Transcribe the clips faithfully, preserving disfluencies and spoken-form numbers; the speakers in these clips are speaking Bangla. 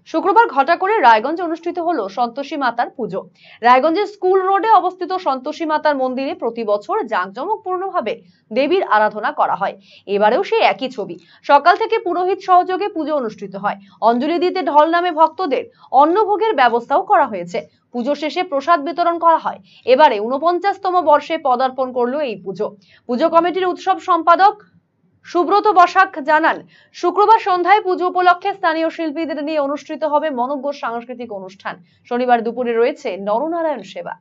শুক্রবার ঘটা করে রায়গঞ্জে অনুষ্ঠিত হলো সন্তোষী মাতার পুজো। রায়গঞ্জের স্কুল রোডে অবস্থিত সন্তোষী মাতার মন্দিরে প্রতি বছর জাঁকজমকপূর্ণভাবে দেবীর আরাধনা করা হয়। এবারেও সেই একই ছবি। সকাল থেকে পুরোহিত সহযোগে পুজো অনুষ্ঠিত হয়। অঞ্জলি দিতে ঢল নামে ভক্তদের অন্নভোগের ব্যবস্থাও করা হয়েছে। পুজো শেষে প্রসাদ বিতরণ করা হয়। এবারে ঊনপঞ্চাশতম বর্ষে পদার্পণ করলো এই পুজো। পুজো কমিটির উৎসব সম্পাদক সুব্রত বসাক জানান, শুক্রবার সন্ধ্যায় পুজো উপলক্ষে স্থানীয় শিল্পীদের নিয়ে অনুষ্ঠিত হবে মনোজ্ঞ সাংস্কৃতিক অনুষ্ঠান। শনিবার দুপুরে রয়েছে নরনারায়ণ সেবা।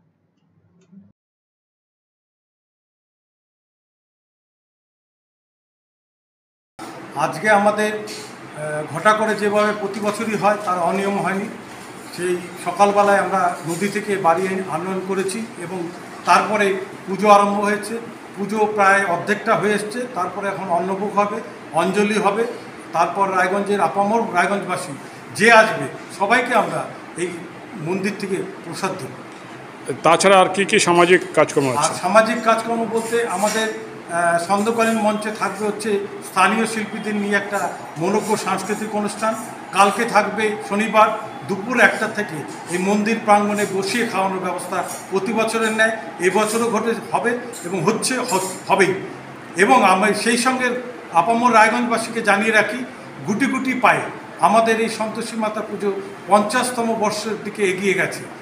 আজকে আমাদের ঘটা করে যেভাবে প্রতি বছরই হয় তার অনিয়ম হয়নি। সেই সকালবেলায় আমরা নদী থেকে বাড়ি আনয়ন করেছি এবং তারপরে পুজো আরম্ভ হয়েছে। পুজো প্রায় অর্ধেকটা হয়ে এসছে। তারপরে এখন অন্নভোগ হবে, অঞ্জলি হবে, তারপর রায়গঞ্জের আপামর রায়গঞ্জবাসী যে আসবে সবাইকে আমরা এই মন্দির থেকে প্রসাদ দেব। তাছাড়া আর কি কি সামাজিক কাজকর্ম আছে? আর সামাজিক কাজকর্ম বলতে আমাদের সন্ধ্যাকালীন মঞ্চে থাকবে হচ্ছে স্থানীয় শিল্পীদের নিয়ে একটা মনোজ্ঞ সাংস্কৃতিক অনুষ্ঠান। কালকে থাকবে শনিবার দুপুর একটা থেকে এই মন্দির প্রাঙ্গণে বসিয়ে খাওয়ানোর ব্যবস্থা প্রতি বছরের ন্যায় এবছরও ঘটে হবে এবং হচ্ছে হবেই। এবং আমি সেই সঙ্গে আপামর রায়গঞ্জবাসীকে জানিয়ে রাখি, গুটি গুটি পায়ে আমাদের এই সন্তোষী মাতা পুজো পঞ্চাশতম বর্ষের দিকে এগিয়ে গেছে।